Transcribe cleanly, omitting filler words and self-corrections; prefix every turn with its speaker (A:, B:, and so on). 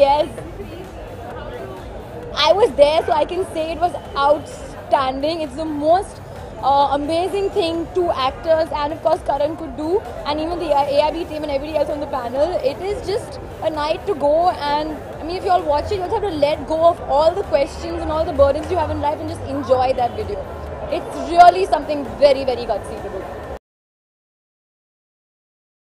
A: Yes. I was there, so I can say it was outstanding. It's the most amazing thing two actors and of course Karan could do, and even the AIB team and everybody else on the panel. It is just a night to go, and I mean, if you all watch it, you also have to let go of all the questions and all the burdens you have in life and just enjoy that video. It's really something very, very gutsy to do.